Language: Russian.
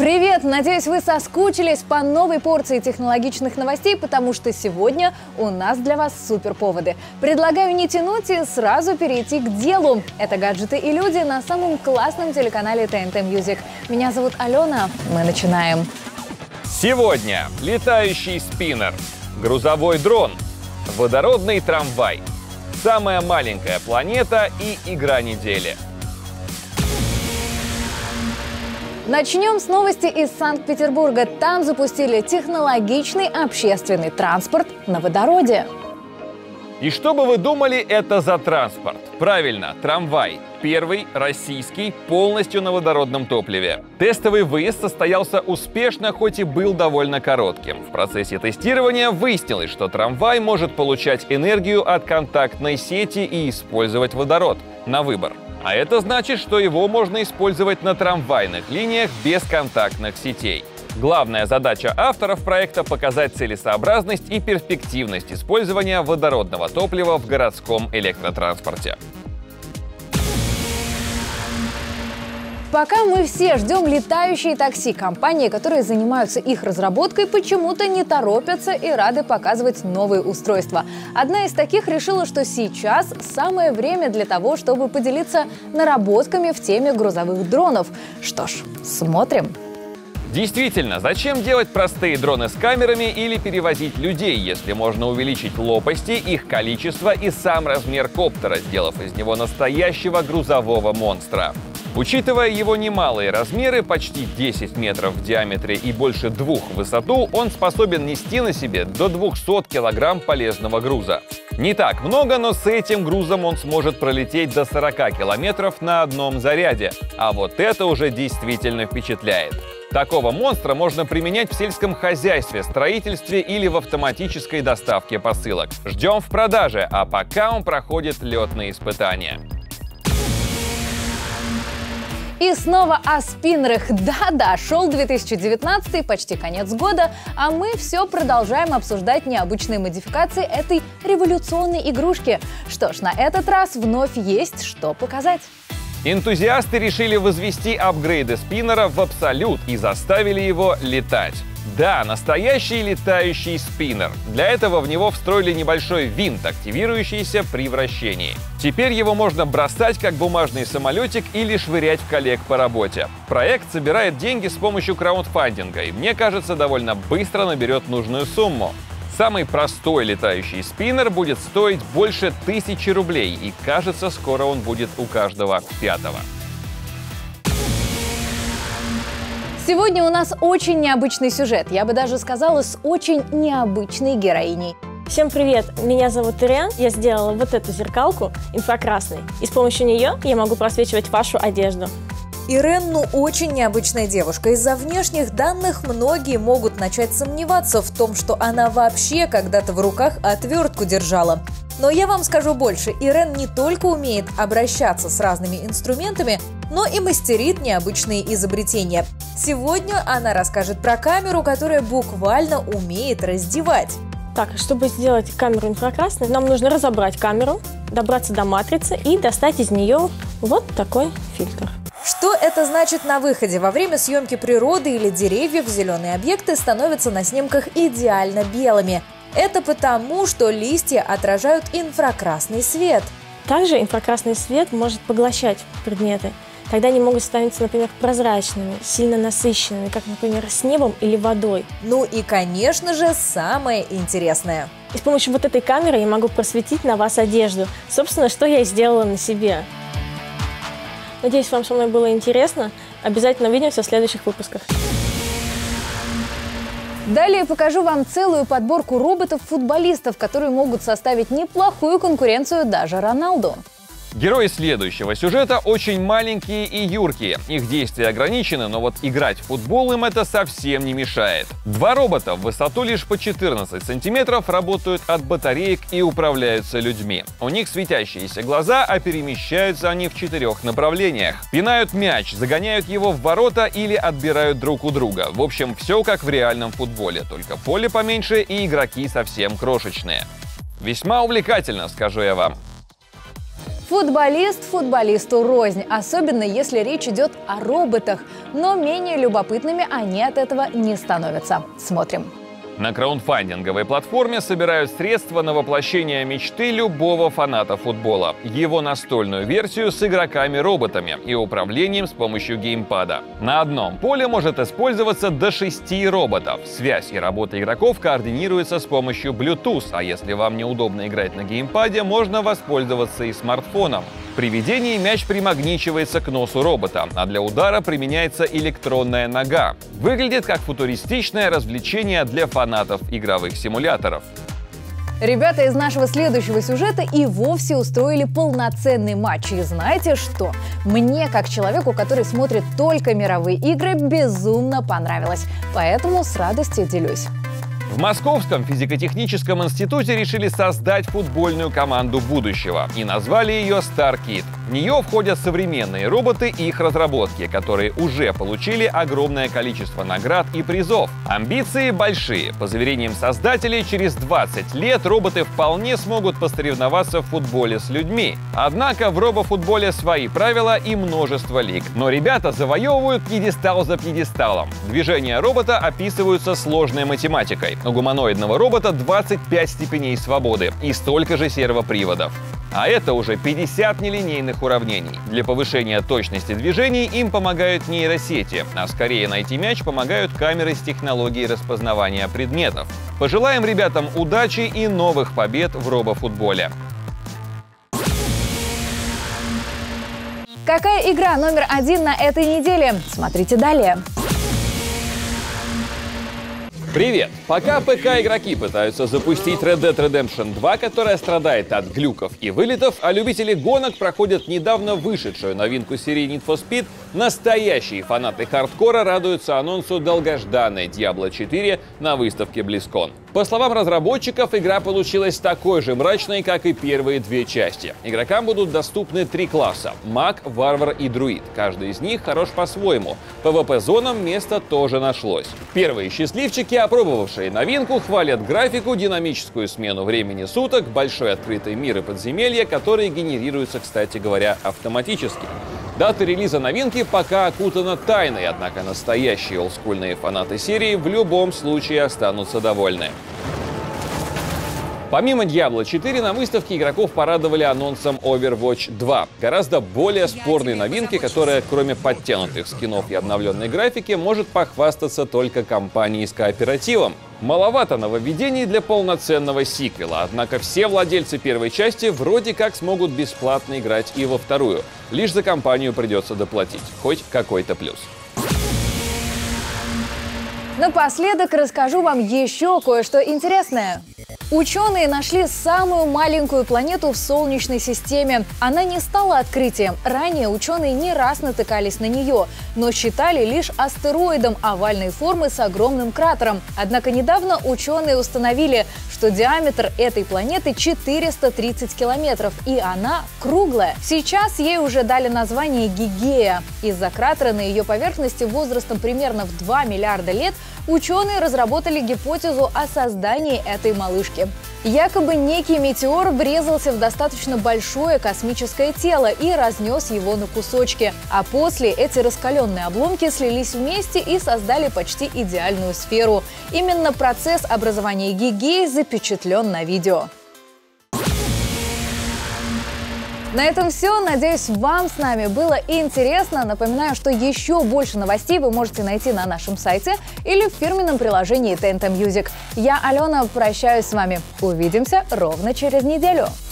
Привет! Надеюсь, вы соскучились по новой порции технологичных новостей, потому что сегодня у нас для вас суперповоды. Предлагаю не тянуть и сразу перейти к делу. Это «Гаджеты и люди» на самом классном телеканале ТНТ Music. Меня зовут Алена. Мы начинаем. Сегодня летающий спиннер, грузовой дрон, водородный трамвай, самая маленькая планета и игра недели. Начнем с новости из Санкт-Петербурга. Там запустили технологичный общественный транспорт на водороде. И что бы вы думали, это за транспорт? Правильно, трамвай. Первый российский полностью на водородном топливе. Тестовый выезд состоялся успешно, хоть и был довольно коротким. В процессе тестирования выяснилось, что трамвай может получать энергию от контактной сети и использовать водород на выбор. А это значит, что его можно использовать на трамвайных линиях без контактных сетей. Главная задача авторов проекта – показать целесообразность и перспективность использования водородного топлива в городском электротранспорте. Пока мы все ждем летающие такси, компании, которые занимаются их разработкой, почему-то не торопятся и рады показывать новые устройства. Одна из таких решила, что сейчас самое время для того, чтобы поделиться наработками в теме грузовых дронов. Что ж, смотрим. Действительно, зачем делать простые дроны с камерами или перевозить людей, если можно увеличить лопасти, их количество и сам размер коптера, сделав из него настоящего грузового монстра? Учитывая его немалые размеры, почти 10 метров в диаметре и больше 2 в высоту, он способен нести на себе до 200 килограмм полезного груза. Не так много, но с этим грузом он сможет пролететь до 40 километров на одном заряде. А вот это уже действительно впечатляет. Такого монстра можно применять в сельском хозяйстве, строительстве или в автоматической доставке посылок. Ждем в продаже, а пока он проходит летные испытания. И снова о спиннерах. Да-да, шел 2019, почти конец года, а мы все продолжаем обсуждать необычные модификации этой революционной игрушки. Что ж, на этот раз вновь есть что показать. Энтузиасты решили возвести апгрейды спиннера в абсолют и заставили его летать. Да, настоящий летающий спиннер. Для этого в него встроили небольшой винт, активирующийся при вращении. Теперь его можно бросать как бумажный самолетик или швырять в коллег по работе. Проект собирает деньги с помощью краундфандинга и, мне кажется, довольно быстро наберет нужную сумму. Самый простой летающий спиннер будет стоить больше 1000 рублей, и, кажется, скоро он будет у каждого пятого. Сегодня у нас очень необычный сюжет, я бы даже сказала, с очень необычной героиней. Всем привет! Меня зовут Ирен. Я сделала вот эту зеркалку инфракрасной, и с помощью нее я могу просвечивать вашу одежду. Ирен, очень необычная девушка. Из-за внешних данных многие могут начать сомневаться в том, что она вообще когда-то в руках отвертку держала. Но я вам скажу больше. Ирен не только умеет обращаться с разными инструментами, но и мастерит необычные изобретения. Сегодня она расскажет про камеру, которая буквально умеет раздевать. Так, чтобы сделать камеру инфракрасной, нам нужно разобрать камеру, добраться до матрицы и достать из нее вот такой фильтр. Что это значит на выходе? Во время съемки природы или деревьев зеленые объекты становятся на снимках идеально белыми. Это потому, что листья отражают инфракрасный свет. Также инфракрасный свет может поглощать предметы. Тогда они могут становиться, например, прозрачными, сильно насыщенными, как, например, с небом или водой. Ну и, конечно же, самое интересное. И с помощью вот этой камеры я могу просветить на вас одежду. Собственно, что я и сделала на себе. Надеюсь, вам со мной было интересно. Обязательно увидимся в следующих выпусках. Далее покажу вам целую подборку роботов-футболистов, которые могут составить неплохую конкуренцию даже Роналду. Герои следующего сюжета очень маленькие и юркие. Их действия ограничены, но вот играть в футбол им это совсем не мешает. Два робота в высоту лишь по 14 сантиметров работают от батареек и управляются людьми. У них светящиеся глаза, а перемещаются они в 4 направлениях. Пинают мяч, загоняют его в ворота или отбирают друг у друга. В общем, все как в реальном футболе, только поле поменьше и игроки совсем крошечные. Весьма увлекательно, скажу я вам. Футболист футболисту рознь, особенно если речь идет о роботах. Но менее любопытными они от этого не становятся. Смотрим. На краундфандинговой платформе собирают средства на воплощение мечты любого фаната футбола. Его настольную версию с игроками-роботами и управлением с помощью геймпада. На одном поле может использоваться до 6 роботов. Связь и работа игроков координируется с помощью Bluetooth, а если вам неудобно играть на геймпаде, можно воспользоваться и смартфоном. При ведении мяч примагничивается к носу робота, а для удара применяется электронная нога. Выглядит как футуристичное развлечение для фанатов игровых симуляторов. Ребята из нашего следующего сюжета и вовсе устроили полноценный матч. И знаете что? Мне, как человеку, который смотрит только мировые игры, безумно понравилось. Поэтому с радостью делюсь. В Московском физико-техническом институте решили создать футбольную команду будущего и назвали ее StarKid. В нее входят современные роботы и их разработки, которые уже получили огромное количество наград и призов. Амбиции большие. По заверениям создателей, через 20 лет роботы вполне смогут посоревноваться в футболе с людьми. Однако в робофутболе свои правила и множество лиг. Но ребята завоевывают пьедестал за пьедесталом. Движения робота описываются сложной математикой. У гуманоидного робота 25 степеней свободы и столько же сервоприводов. А это уже 50 нелинейных уравнений. Для повышения точности движений им помогают нейросети, а скорее найти мяч помогают камеры с технологией распознавания предметов. Пожелаем ребятам удачи и новых побед в робофутболе. Какая игра номер 1 на этой неделе? Смотрите далее. Привет! Пока ПК-игроки пытаются запустить Red Dead Redemption 2, которая страдает от глюков и вылетов, а любители гонок проходят недавно вышедшую новинку серии Need for Speed, настоящие фанаты хардкора радуются анонсу долгожданной Diablo 4 на выставке BlizzCon. По словам разработчиков, игра получилась такой же мрачной, как и первые 2 части. Игрокам будут доступны 3 класса – маг, варвар и друид. Каждый из них хорош по-своему. PvP-зонам место тоже нашлось. Первые счастливчики, опробовавшие новинку, хвалят графику, динамическую смену времени суток, большой открытый мир и подземелья, которые генерируются, кстати говоря, автоматически. Дата релиза новинки пока окутана тайной, однако настоящие олдскульные фанаты серии в любом случае останутся довольны. Помимо Diablo 4 на выставке игроков порадовали анонсом Overwatch 2. Гораздо более спорной новинки, которая, кроме подтянутых скинов и обновленной графики, может похвастаться только компанией с кооперативом. Маловато нововведений для полноценного сиквела, однако все владельцы первой части вроде как смогут бесплатно играть и во вторую. Лишь за компанию придется доплатить. Хоть какой-то плюс. Напоследок расскажу вам еще кое-что интересное. Ученые нашли самую маленькую планету в Солнечной системе. Она не стала открытием. Ранее ученые не раз натыкались на нее, но считали лишь астероидом овальной формы с огромным кратером. Однако недавно ученые установили, что диаметр этой планеты 430 километров, и она круглая. Сейчас ей уже дали название Гигея. Из-за кратера на ее поверхности возрастом примерно в 2 миллиарда лет ученые разработали гипотезу о создании этой малышки. Якобы некий метеор врезался в достаточно большое космическое тело и разнес его на кусочки. А после эти раскаленные обломки слились вместе и создали почти идеальную сферу. Именно процесс образования Гигеи запечатлен на видео. На этом все. Надеюсь, вам с нами было интересно. Напоминаю, что еще больше новостей вы можете найти на нашем сайте или в фирменном приложении TNT Music. Я, Алена, прощаюсь с вами. Увидимся ровно через неделю.